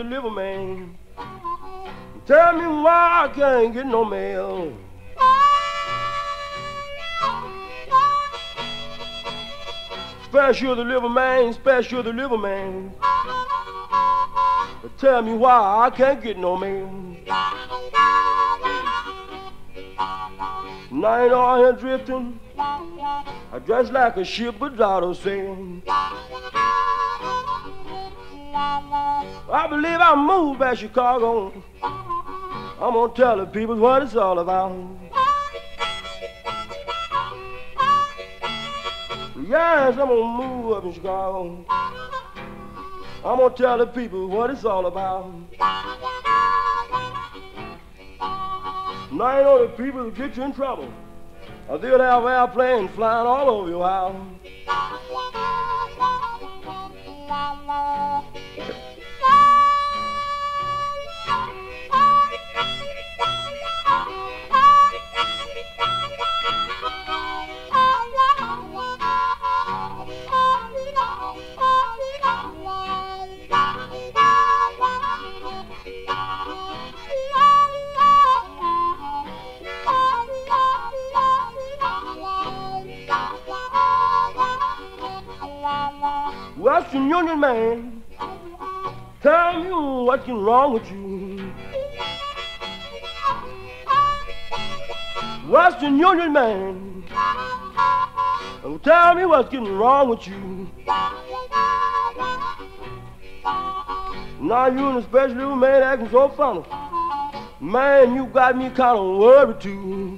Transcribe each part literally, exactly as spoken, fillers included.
the liver man. Tell me why I can't get no mail. Special the liver man, special the liver man. Tell me why I can't get no mail. Night on here drifting, I dress like a ship without a sail. I believe I'll move back to Chicago. I'm gonna tell the people what it's all about. Yes, I'm gonna move up in Chicago. I'm gonna tell the people what it's all about. Now you know the people who get you in trouble, or they'll have airplanes flying all over your house. Western Union man, tell me what's wrong with you. Western Union man, tell me what's getting wrong with you. Now you and especially little man acting so funny. Man, you got me kind of worried too.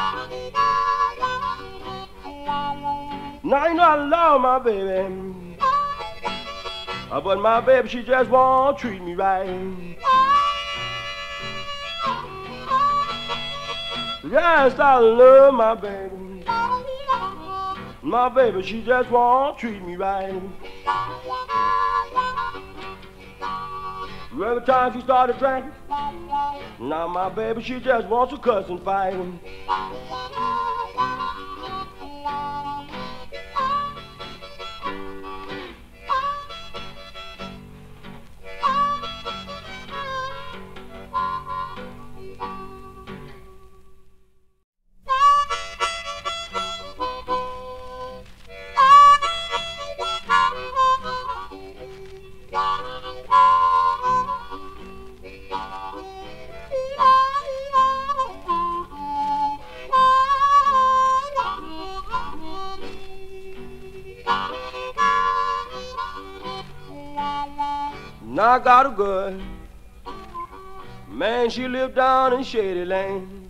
Now you know I love my baby. Uh, but my baby, she just won't treat me right. Yes, I love my baby. My baby, she just won't treat me right. Every time she started drinking, now my baby, she just wants to cuss and fight. Now I got a girl, man, she lived down in Shady Lane.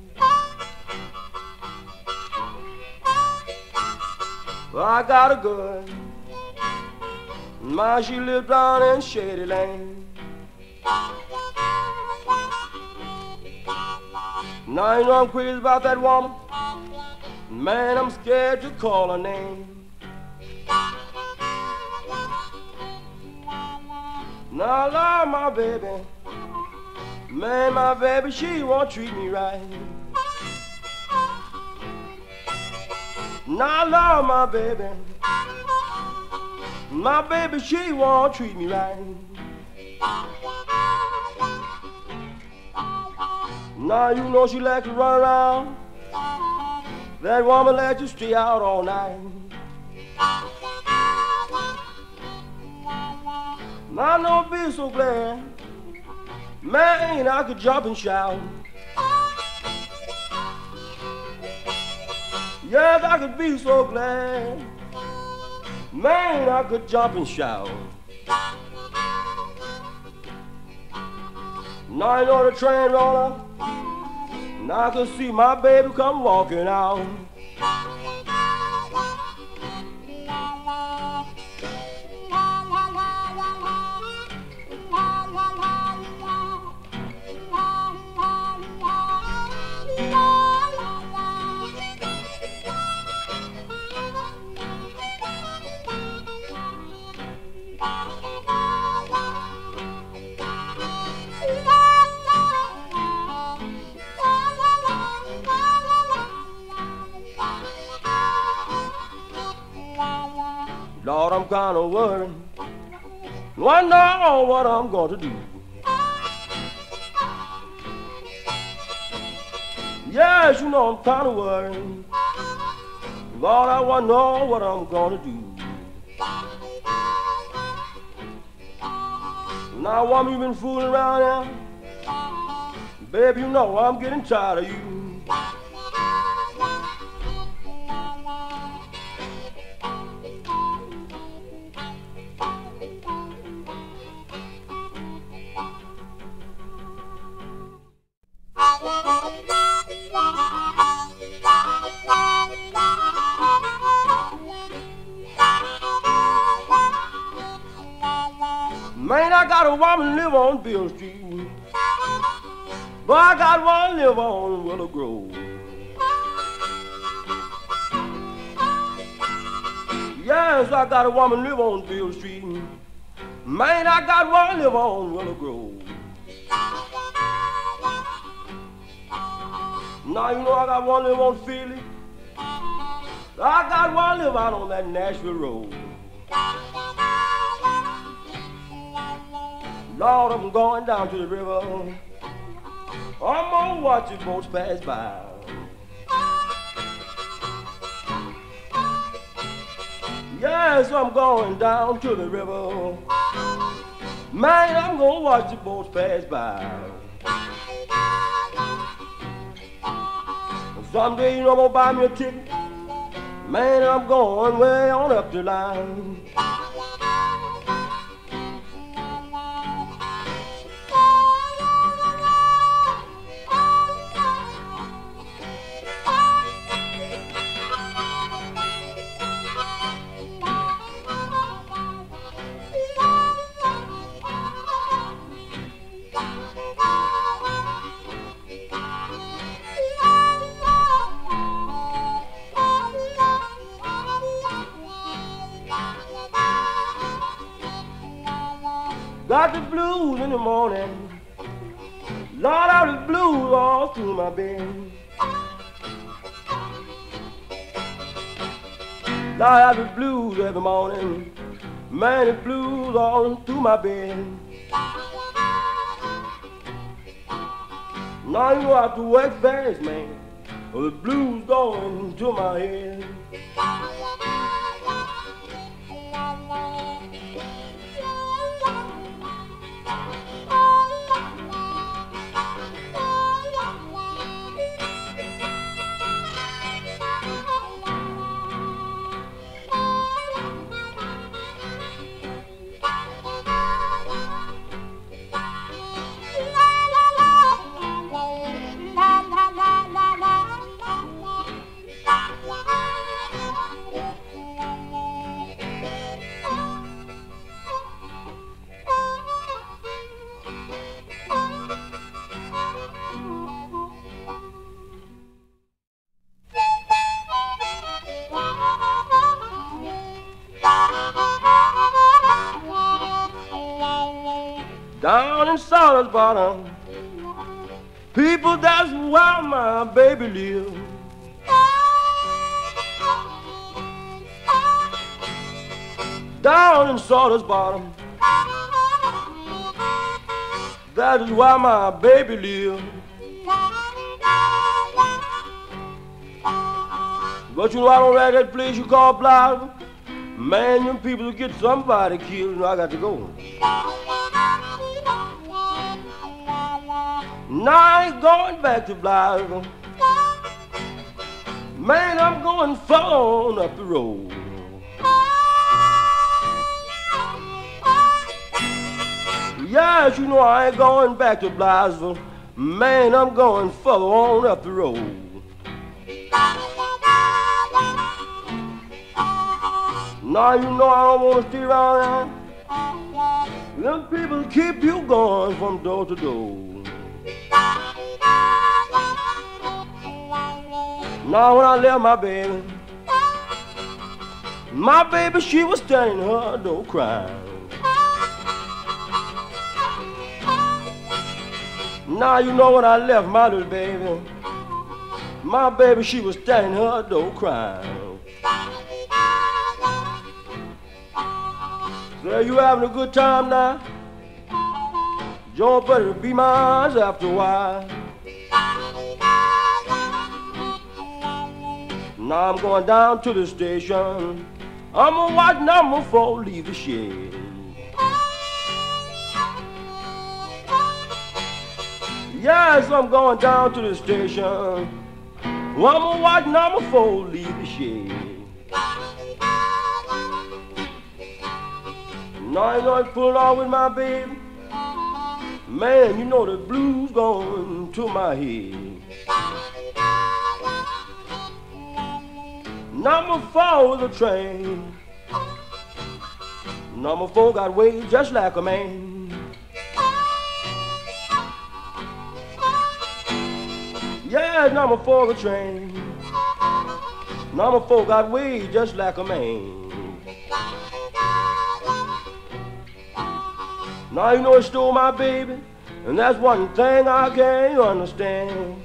Well, I got a girl, man, she lived down in Shady Lane. Now you know I'm crazy about that woman, man, I'm scared to call her name. Now I love my baby, man, my baby, she won't treat me right. Now I love my baby, my baby, she won't treat me right. Now you know she likes to run around, that woman likes to stay out all night. I know be so glad, man, I could jump and shout. Yes, I could be so glad, man, I could jump and shout. Now I know the train roll up, now I can see my baby come walking out. Lord, I'm kind of worried, wonder what I'm going to do. Yes, you know I'm kind of worried. Lord, I want to know what I'm gonna do. Now, woman, you been fooling around here. Baby, you know I'm getting tired of you. Man, I got a woman live on Bill Street, but I got one live on Willow Grove. Yes, I got a woman live on Bill Street. Man, I got one live on Willow Grove. Now you know I got one live on Philly. I got one live out on that Nashville Road. Lord, I'm going down to the river. I'm gonna watch the boats pass by. Yes, I'm going down to the river. Man, I'm gonna watch the boats pass by. Someday, you know, I'm gonna buy me a ticket. Man, I'm going way on up the line. Got the blues in the morning. Lord, out the blues all through my bed. Lord, out the blues every morning. Man, the blues all through my bed. Now you know I have to work fast, man, or the blues going to my head. Down in Sawdust Bottom, people, that's where my baby lives. Down in Sawdust Bottom, that is where my baby lives. But you know I don't like that place you call Blythe. Man, them people get somebody killed, you know I got to go. Now I ain't going back to Blythe. Man, I'm going far on up the road. Yes, you know I ain't going back to Blythe. Man, I'm going far on up the road. Now you know I don't want to stay around here. Them people keep you going from door to door. Now when I left my baby, my baby, she was standing in her door crying. Now you know when I left my little baby, my baby, she was standing in her door crying. So you having a good time now? Your buddy will be mine after a while. Now I'm going down to the station. I'm gonna watch number four leave the shed. Yes, I'm going down to the station. Well, I'm gonna watch number four leave the shed. Now you know it's pulling on with my baby. Man, you know the blues going to my head. Number four is a train. Number four got ways just like a man. Yeah, number four is a train. Number four got ways just like a man. Now you know it stole my baby, and that's one thing I can't understand.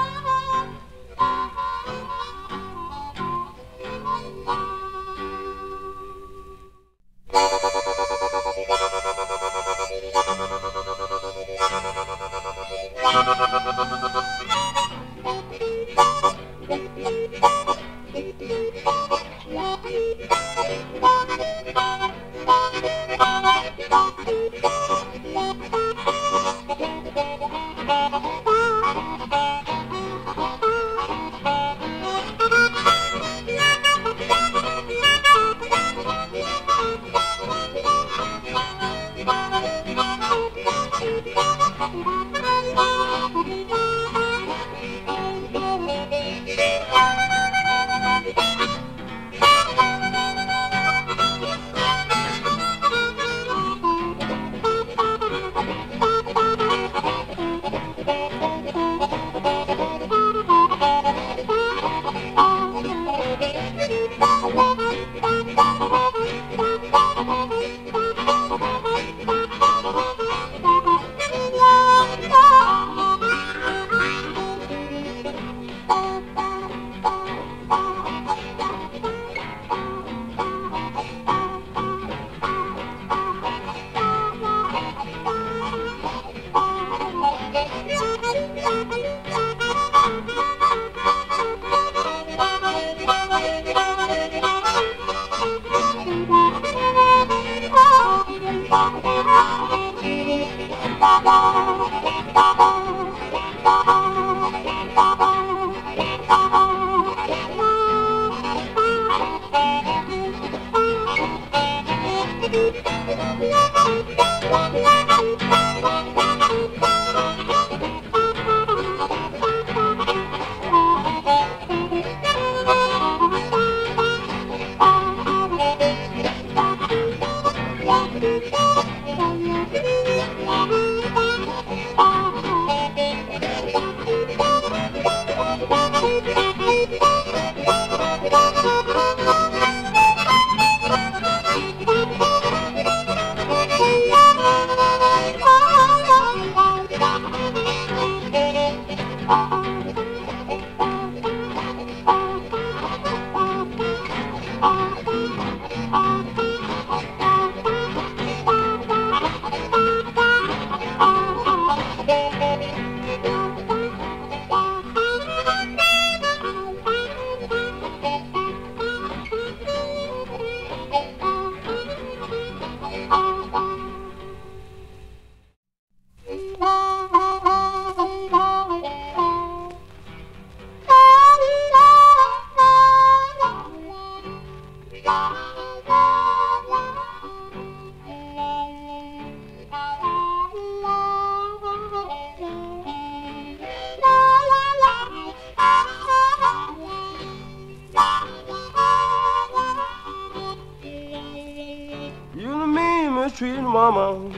Mistreating mama,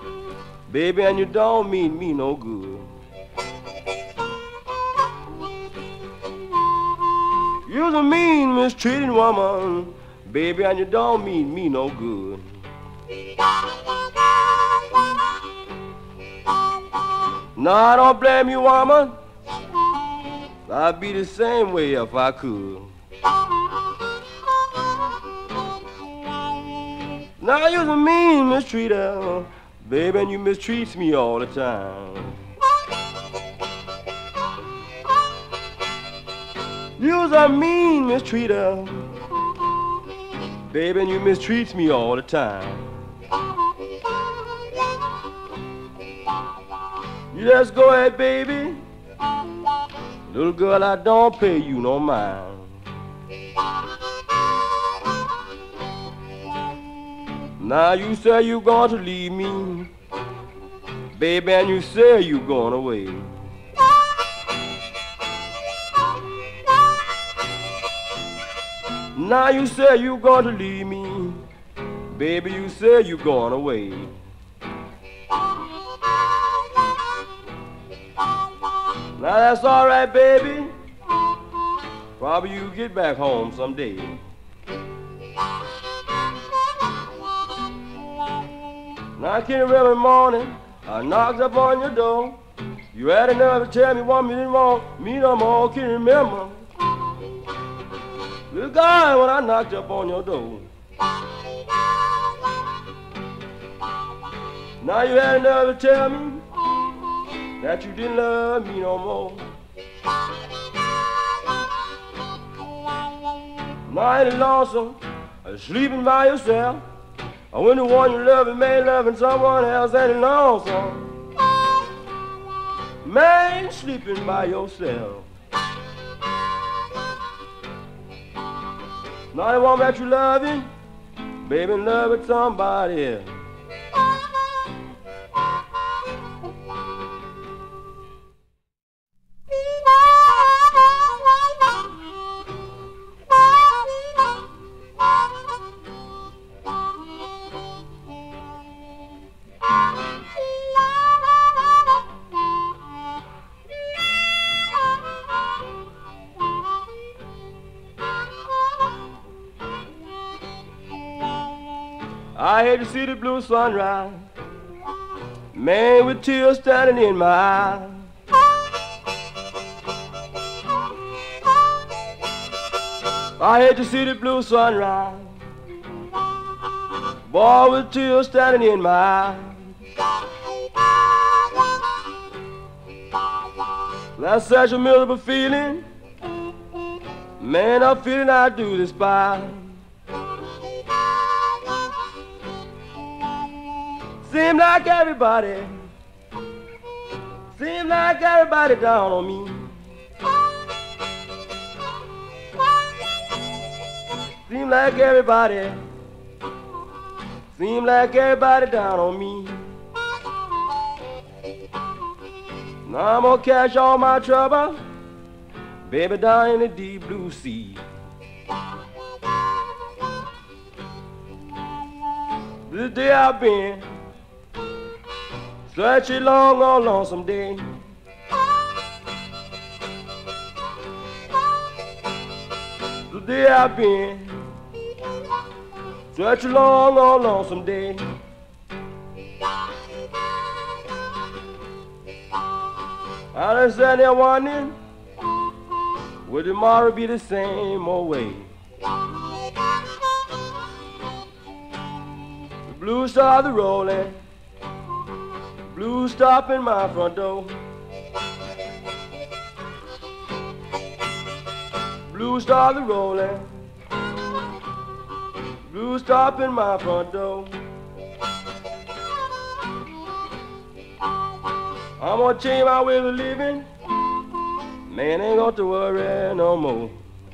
baby, and you don't mean me no good. You're the mean, mistreating woman, baby, and you don't mean me no good. No, I don't blame you, woman. I'd be the same way if I could. Now you're a mean mistreater, baby, and you mistreats me all the time. You's a mean mistreater, baby, and you mistreats me all the time. You just go ahead, baby. Little girl, I don't pay you no mind. Now you say you going to leave me, baby, and you say you going away. Now you say you going to leave me, baby, you say you going away. Now that's all right, baby. Probably you get back home someday. Now I can't remember the morning I knocked up on your door. You had enough to tell me one minute more, me no more, can't remember. Little guy, when I knocked up on your door. Now you had enough to tell me that you didn't love me no more. Now I ain't lonesome, sleeping by yourself. I when the one you love may loving someone else ain't lonesome. Man, sleeping by yourself. Now the one that you loving, baby, in love with somebody else. I hate to see the blue sunrise, man, with tears standing in my eyes. I hate to see the blue sunrise, boy, with tears standing in my eyes. That's such a miserable feeling, man, a feeling I do despise. Seems like everybody, seems like everybody down on me. Seems like everybody, seems like everybody down on me. Now I'm gonna catch all my trouble, baby, down in the deep blue sea. This day I've been such a long, long, lonesome day. Today I've been such a long, long, lonesome day. I done sat there wondering, will tomorrow be the same old way? The blues started rolling, blues stopping my front door. Blues started rolling, blues stopping my front door. I'm gonna change my way of living, man, ain't got to worry no more.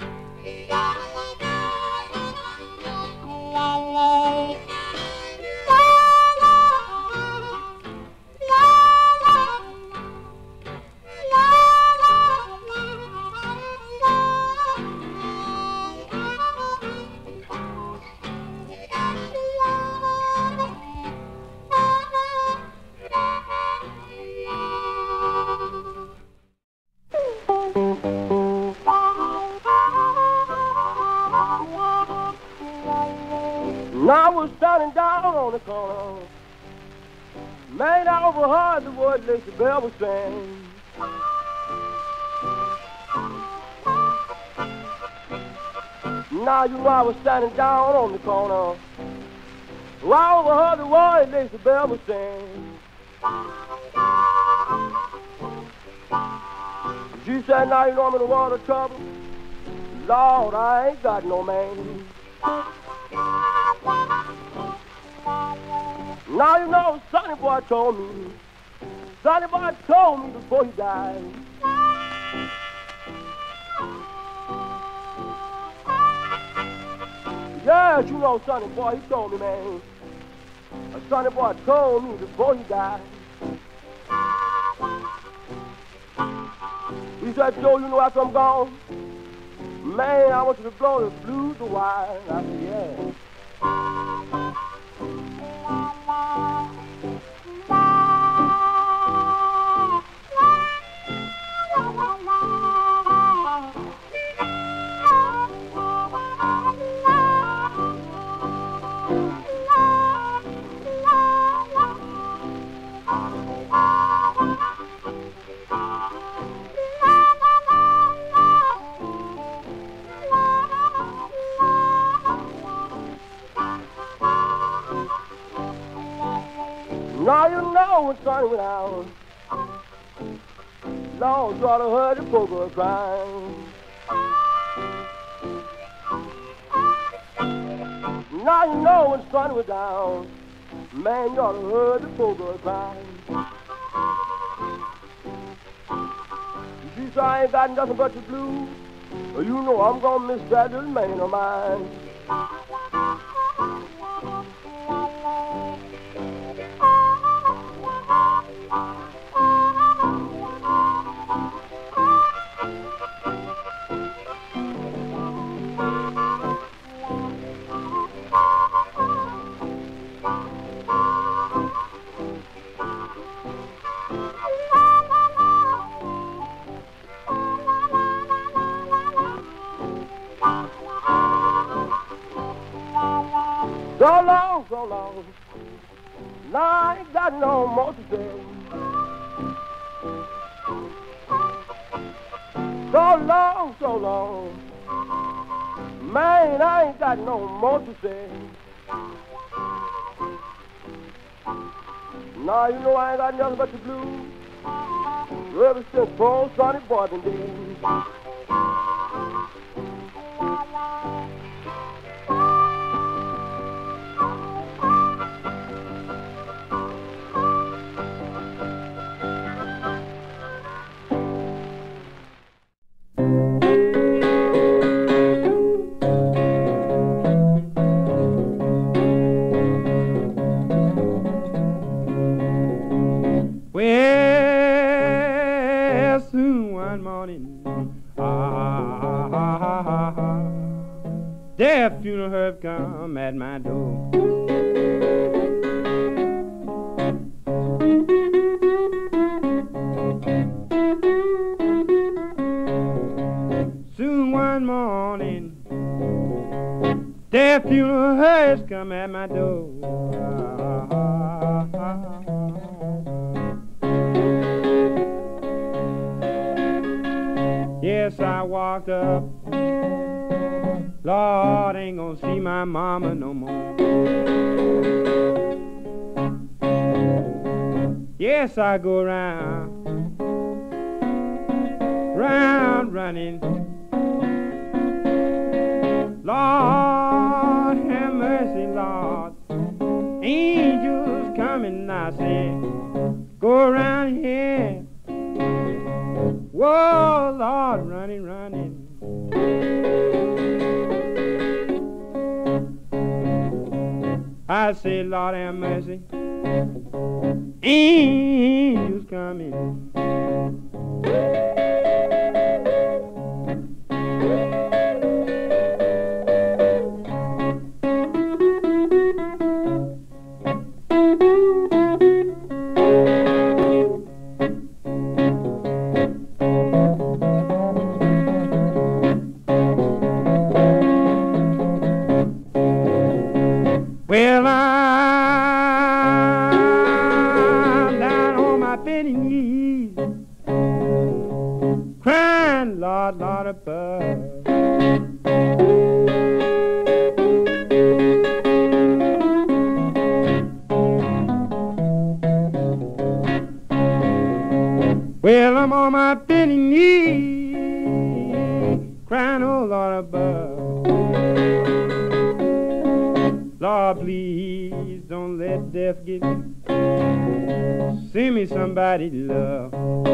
Now I was standing down on the corner, man, I overheard the word Lacey Bell was saying. Now you know I was standing down on the corner, well, I overheard the word Lacey Bell was saying. She said, now you know I'm in a world of trouble, Lord, I ain't got no man. Now you know, Sonny Boy told me, Sonny Boy told me before he died. Yes, you know, Sonny Boy, he told me, man. Sonny Boy told me before he died. He said, Joe, you know after I'm gone, man, I want you to blow the blues a while. I said, yeah. Now you know when Sonny went out, Lord, you ought to heard the poor girl crying. Now you know when Sonny was down, man, you ought to heard the poor girl crying. You see, I ain't got nothing but the blues. Well, you know I'm gonna miss that little man of mine. So long, so long, now I ain't got no more to say. So long, so long, man, I ain't got no more to say. Now you know I ain't got nothing but the blues. Ever since poor Sonny Boy been dead. Well, soon one morning, ah, ah, ah, ah, ah, their funeral hearse come at my door. Soon one morning, their funeral hearse come at my door. Ah, ah, ah, ah. Yes, I walked up. Lord, ain't gonna see my mama no more. Yes, I go round, round running. Lord, have mercy, Lord. Angels coming, I say, go around here. Whoa, Lord, running, running. I say, Lord, have mercy. Angels coming. Well, I'm down on my bending knees, crying, Lord, Lord above. Well, I'm on my bending knees, crying, oh Lord above. Lord, please don't let death get me. Send me somebody to love.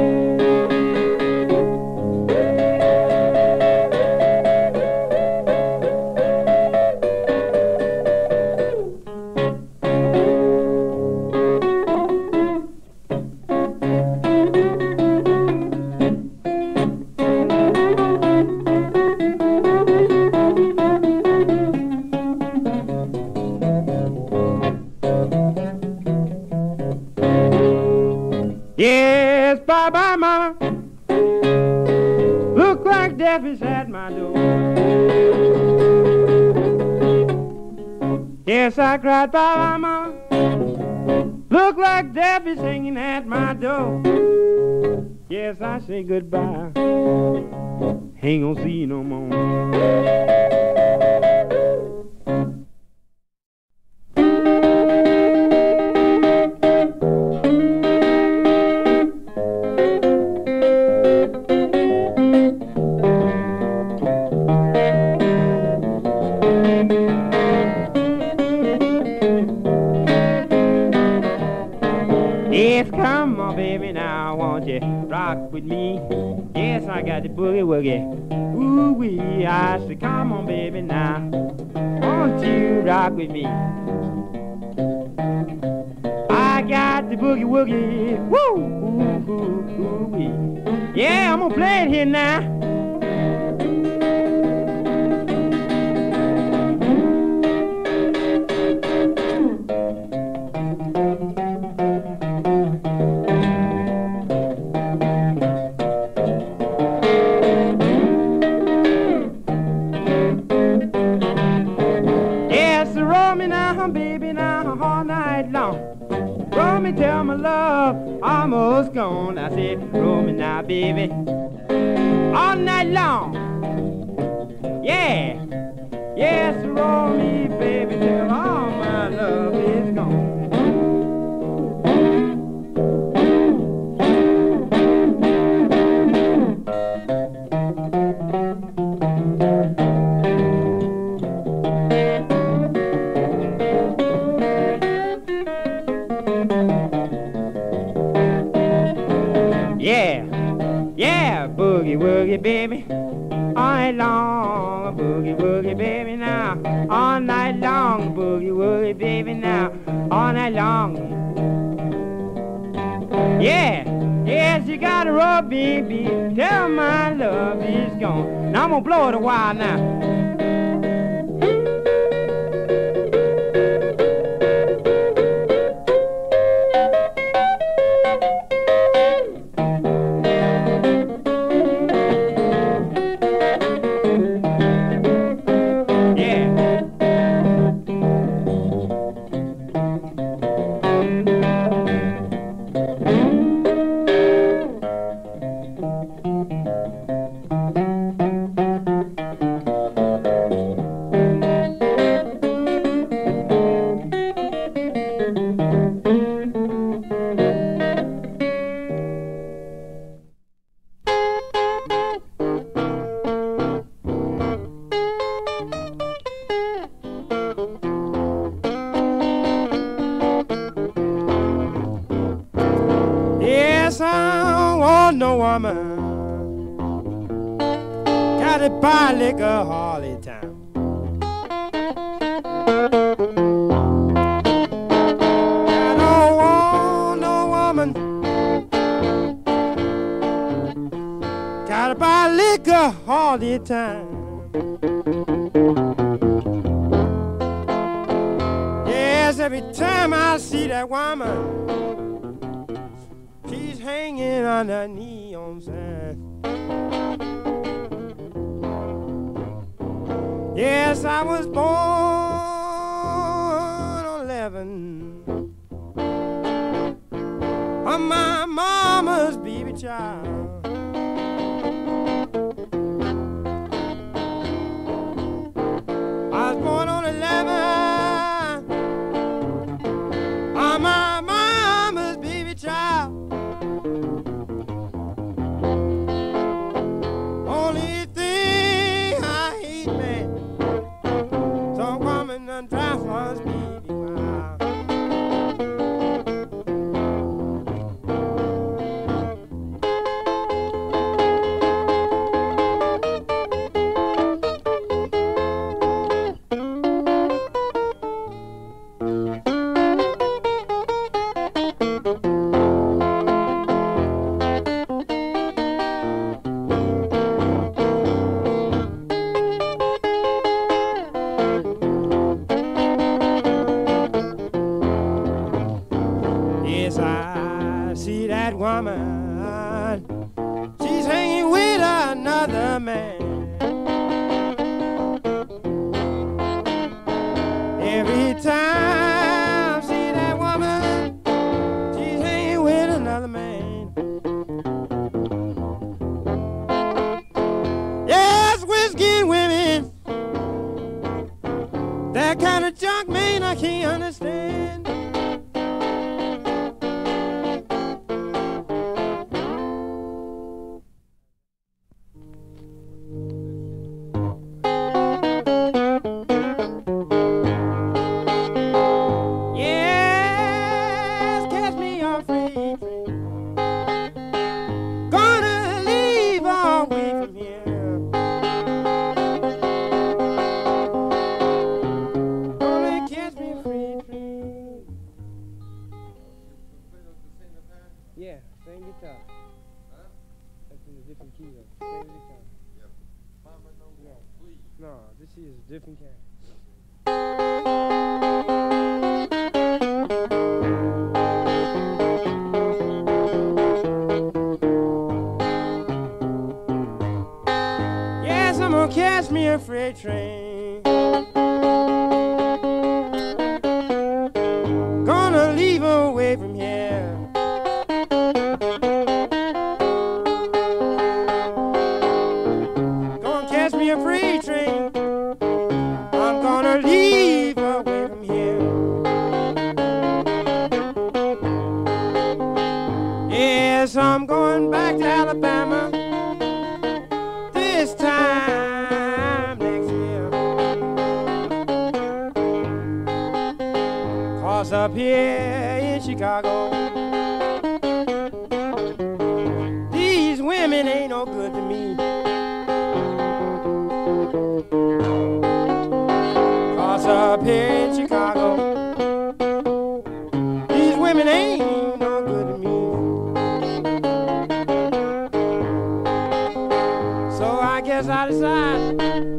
Yes, bye-bye, mama. Look like death is at my door. Yes, I cried, bye-bye, mama. Look like death is hanging at my door. Yes, I say goodbye. Ain't gonna see you no more. Yes, come on, baby, now won't you rock with me? Yes, I got the boogie woogie. Ooh wee, I said, come on, baby, now won't you rock with me? I got the boogie woogie. Woo, ooh, ooh, ooh wee. Yeah, I'm gonna play it here now. Baby, now all night long. Roll me till my love almost gone. I said, roll me now, baby, all night long. Yeah, yes, roll me, baby, till all my love is gone. Yeah, yeah, boogie woogie baby, all night long, boogie woogie baby now, all night long, boogie woogie baby now, all night long. Yeah, yes, you gotta roll, baby, till my love is gone. Now I'm gonna blow it a while now. Yes, I don't want no woman. Gotta buy liquor all the time. I don't want no woman. Gotta buy liquor all the time. Yes, every time I see that woman, she's hanging on a neon sign. Yes, I was born on eleven on my mama's baby child. I was born on eleven on my mama's baby child. Only thing I can't understand. Yes, catch me on free train. Gonna leave away from here. Gonna catch me a free train. Yeah, same guitar. That's in a different key though. Same guitar. No, no, this is a different cat. Yes, I'm gonna catch me a freight train. Gonna leave away from here. Gonna catch me a freight train. I'm gonna leave away from here. Yes, I'm going back to Alabama this time next year. 'Cause up here in Chicago, these women ain't no good to me. 'Cause up here in Chicago, these women ain't no good to me. So I guess I decide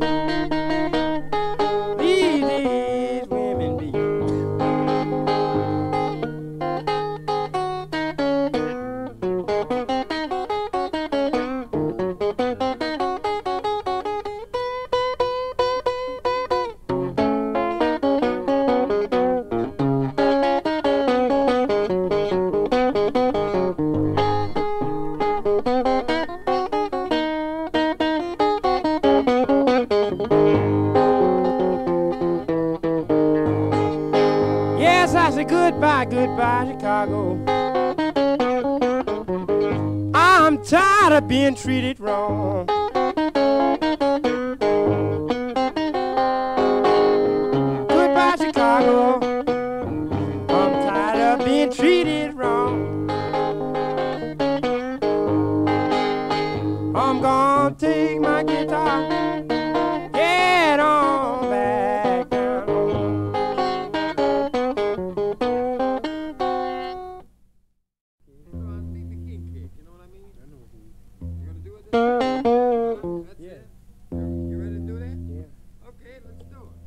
leave these women be. Yes, I say goodbye, goodbye, Chicago. I'm tired of being treated wrong. Goodbye, Chicago. I'm tired of being treated wrong. I'm gonna take my guitar, get on back down home. Yeah. You ready to do that? Yeah. Okay, let's do it.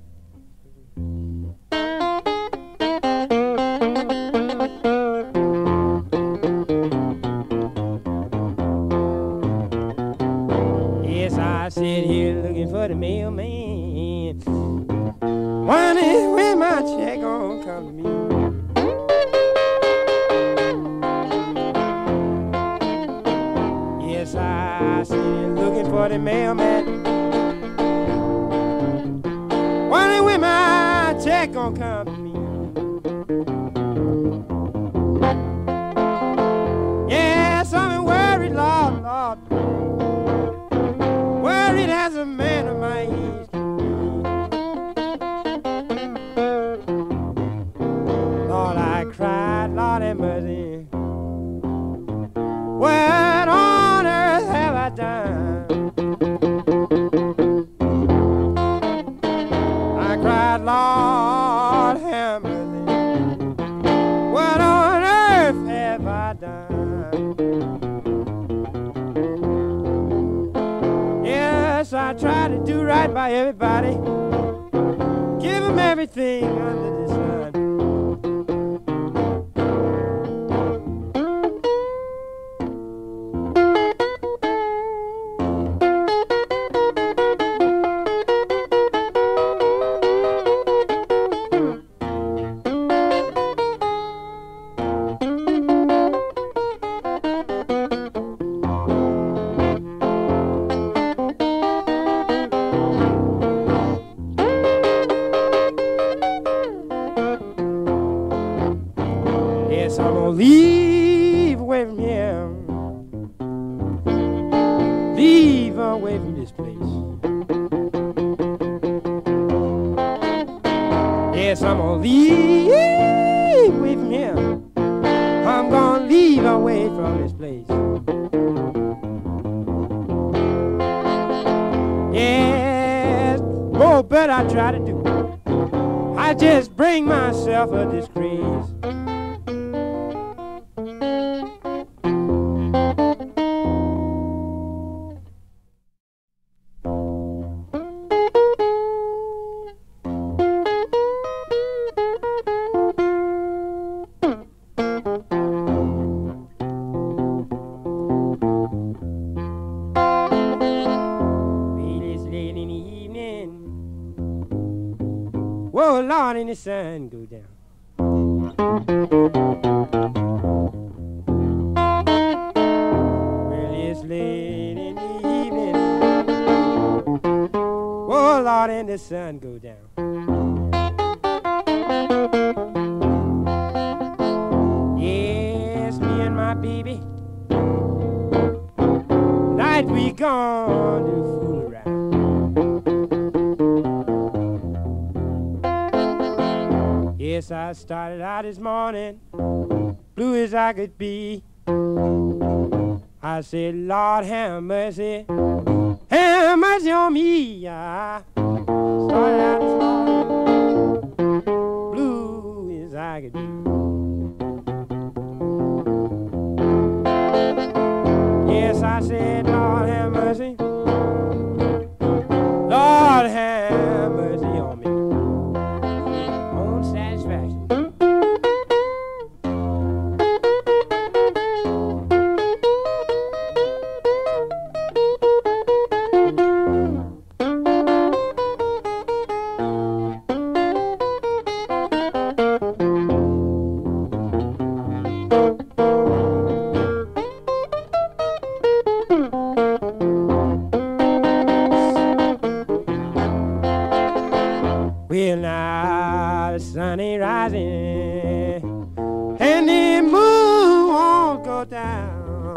Yes, I sit here looking for the mailman, wondering when my check gonna come to me. Yes, I sit here looking for the mailman, wondering when my check gonna come to me. Yes, I'm worried, Lord, Lord, worried as a man of my age can be. Lord, I cried, Lord have mercy. What on earth have I done? I cried, Lord have mercy. What on earth have I done? Yes, I try to do right by everybody, give them everything under the sun. away from this place. Yes, I'm gonna leave away from here. I'm gonna leave away from this place. Yes, oh, but I try to do. I just bring myself a disgrace. Whoa, Lord, and the sun go down. Well, it's late in the evening. Whoa, Lord, and the sun go down. Yes, me and my baby, night we gone to fool around. Yes, I started out this morning, blue as I could be. I said, Lord, have mercy, have mercy on me. I started out this morning, blue as I could be. Yes, I said, Lord, have mercy, Lord, have mercy on me. Well, now the sun ain't rising and the moon won't go down,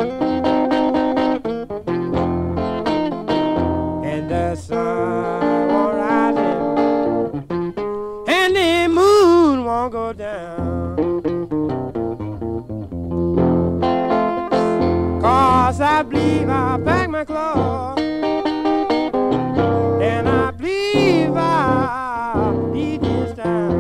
and the sun won't rise and the moon won't go down, 'cause I believe I'll pack my clothes and I believe I'll leave this town.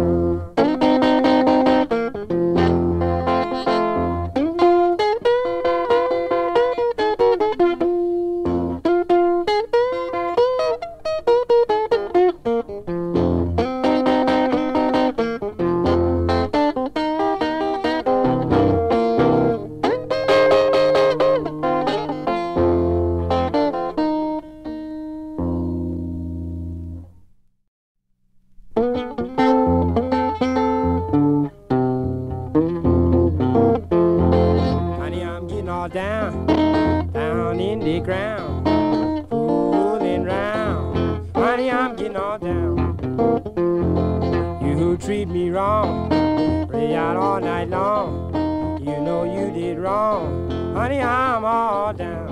Down, down in the ground, fooling round. Honey, I'm getting all down. You who treat me wrong, play out all night long. You know you did wrong. Honey, I'm all down.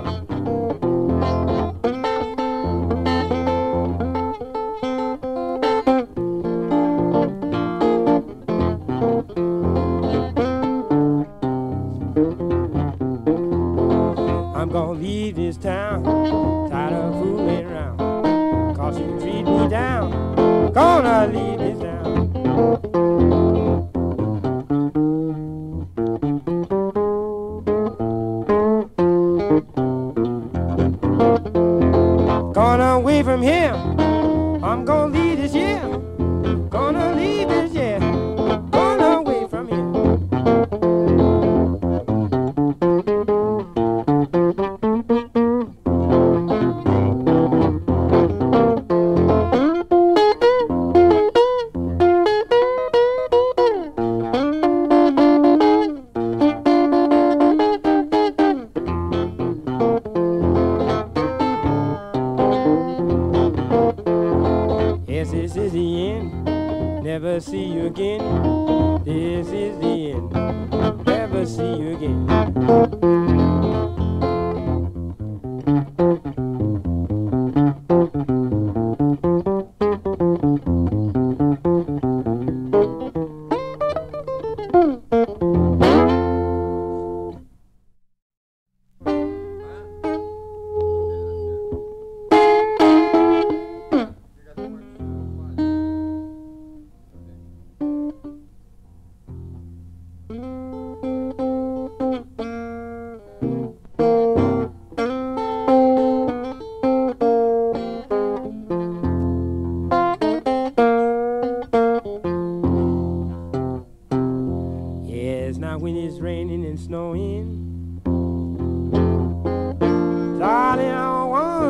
I'm gonna leave this town, tired of fooling around, 'cause you treat me down. Gonna leave this town. Gonna away from here, I'm gonna leave this year. Gonna leave this year, gonna away from here. Yes, this is the end, never see you again. This is the end, never see you again.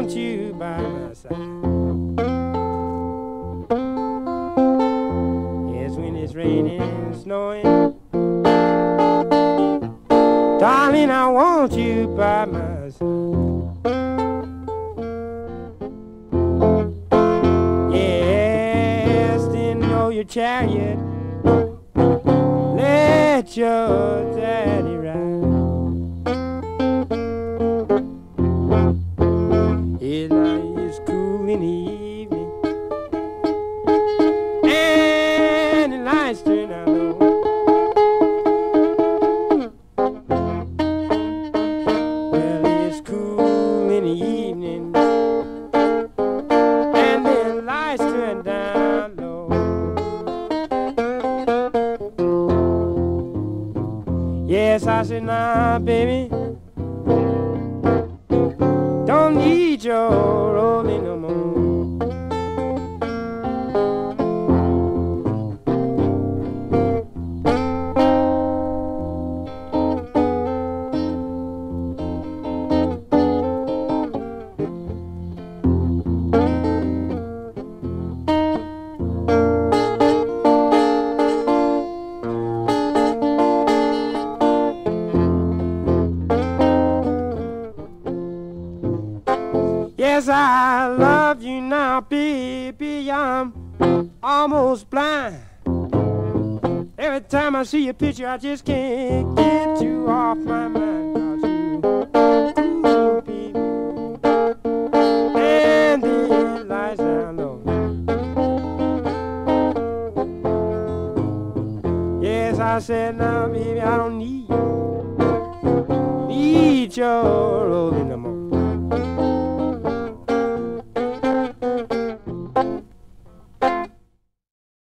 want you by my side. Yes, when it's raining, snowing, darling, I want you by my side. Yes, then know your chariot, let your daddy ride. It is cool in the evening, and the lights turn out low. Well, it's cool in the evening, and the lights turn down low. Yes, I said, nah, baby, don't need your rolling no more. Yes, I love you now, baby, I'm almost blind. Every time I see your picture, I just can't get you off my mind. 'Cause you, ooh, baby, and the lights down low. Yes, I said, now, baby, I don't need, need your rolling